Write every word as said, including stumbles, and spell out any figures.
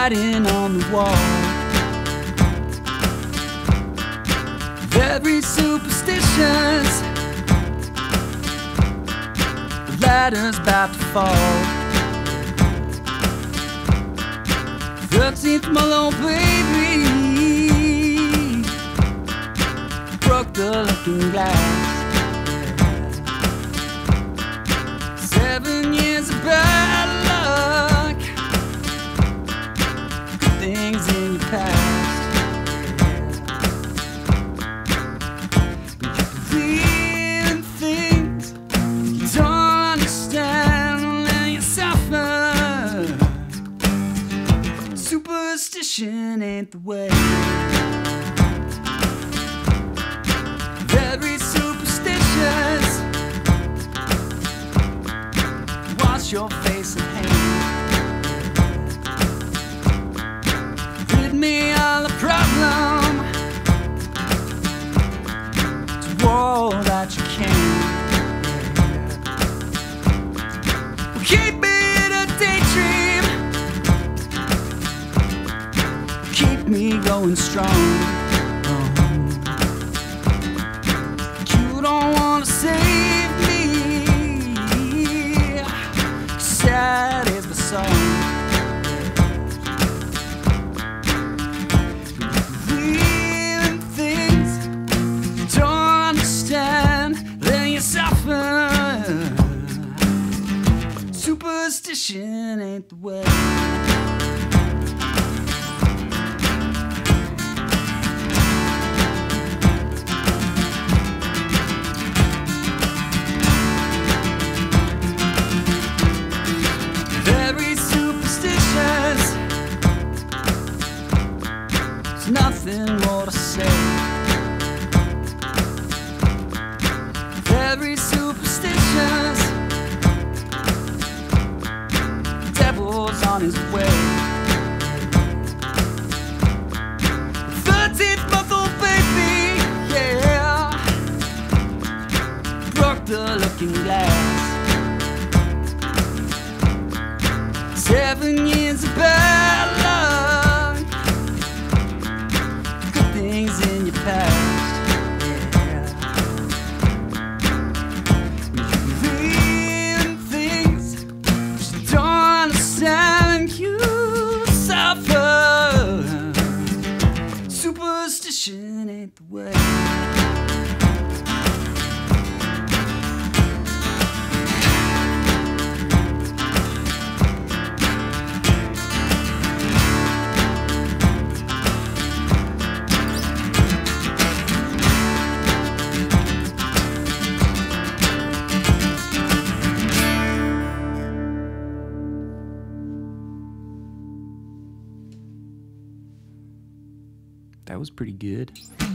writing on the wall. Very superstitious, the ladder's about to fall. Thirteenth month old baby broke the looking glass. Seven years of bad luck, good things in your past. But you believe in things you don't understand, and then you suffer. Superstition ain't the way. Very superstitious, wash your face and hands. Rid me of the problem, to all that you can. Well, keep me in a daydream, keep me going strong. You don't wanna save me, sad is the song. You believe in things you don't understand, then you suffer. Superstition ain't the way. There's nothing more to say. Very superstitious, devil's on his way. Thirteenth month old baby, yeah, broke the looking glass. Seven years of bad luck, good things in your past. Yeah. You believe in things you don't understand, you suffer. Superstition ain't the way. That was pretty good.